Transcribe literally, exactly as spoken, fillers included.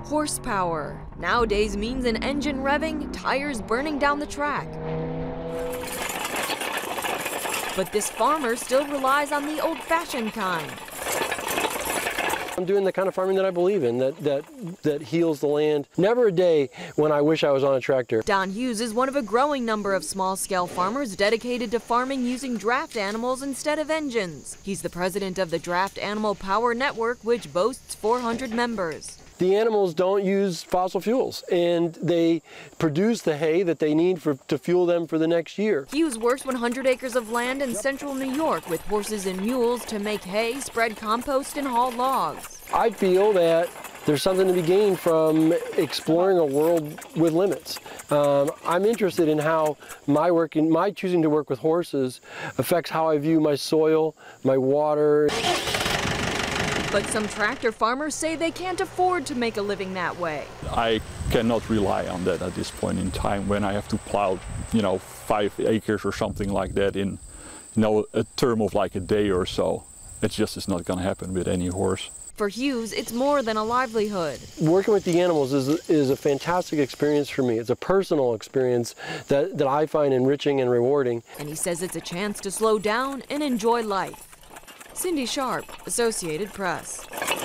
Horsepower nowadays means an engine revving, tires burning down the track. But this farmer still relies on the old-fashioned kind. I'm doing the kind of farming that I believe in, that, that, that heals the land. Never a day when I wish I was on a tractor. Don Hughes is one of a growing number of small-scale farmers dedicated to farming using draft animals instead of engines. He's the president of the Draft Animal Power Network, which boasts four hundred members. The animals don't use fossil fuels, and they produce the hay that they need for, to fuel them for the next year. Hughes works one hundred acres of land in central New York with horses and mules to make hay, spread compost, and haul logs. I feel that there's something to be gained from exploring a world with limits. Um, I'm interested in how my work, in, my choosing to work with horses affects how I view my soil, my water. But some tractor farmers say they can't afford to make a living that way. I cannot rely on that at this point in time when I have to plow, you know, five acres or something like that in, you know, a term of like a day or so. It just is not going to happen with any horse. For Hughes, it's more than a livelihood. Working with the animals is, is a fantastic experience for me. It's a personal experience that, that I find enriching and rewarding. And he says it's a chance to slow down and enjoy life. Cindy Sharp, Associated Press.